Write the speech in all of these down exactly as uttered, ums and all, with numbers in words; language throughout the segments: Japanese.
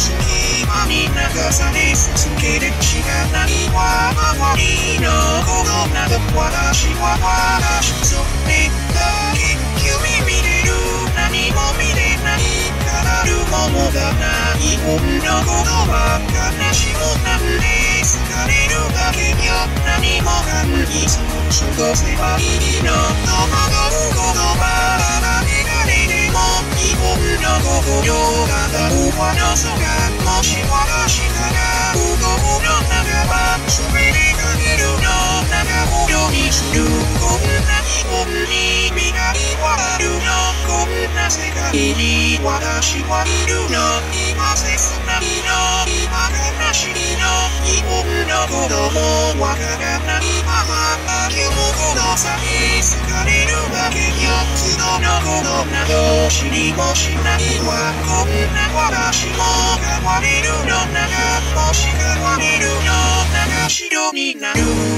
隙間に流され続けるしかないわ周りのことなど私は私それだけ君見れる何も見れない語るものがない女のことは悲しもなんで疲れるだけよ何もかんいつも過ごせばいいの戸惑うことは誰がれでも日本の心が上の空もし私から動くのならばそれでかけるのならほどにするこんな日本に未来はあるのこんな世界に私はいるの今切ないの今悲しいの日本の子供わからないまま秋もこの先疲れるだけよ都度のことなど知りもしないわこんな私も変われるのならもし変われるのなら白になる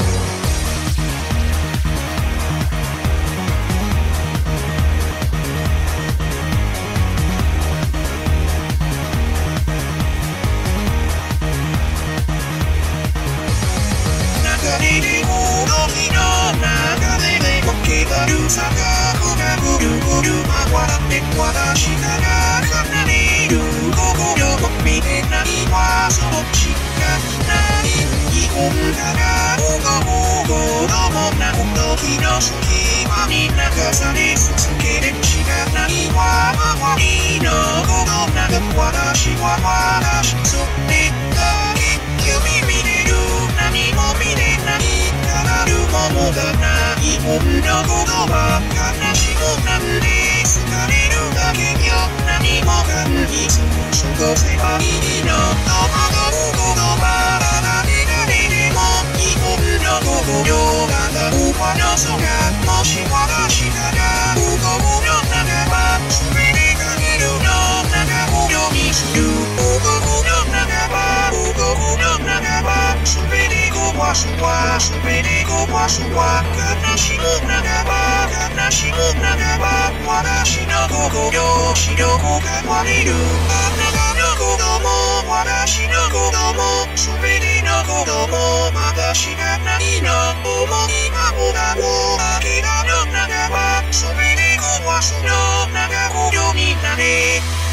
流れでもどきの流れでもけがるさがふらぐるぐる回って私から離れる心を見てないわそっちがない日本から動く子供な時の隙間に流され続けるしかないわ周りのことなど私は私それだけ君見れる何も見れない語るものがない女のことは悲しもなんで疲れるだけよ何もかんいつも過ごせばいいの戸惑うことは誰がれでも日本の心が上の空もし私から動くのならばそれでかけるのならほどにする動くのならば動くのならばそれで壊すわそれで壊すわ悲しむならば悲しむならば私の心白く変われるあなたの子供私の子供それでの子供まだ知らないの思いがもだも明けたのならばそれで壊すのならほどになれ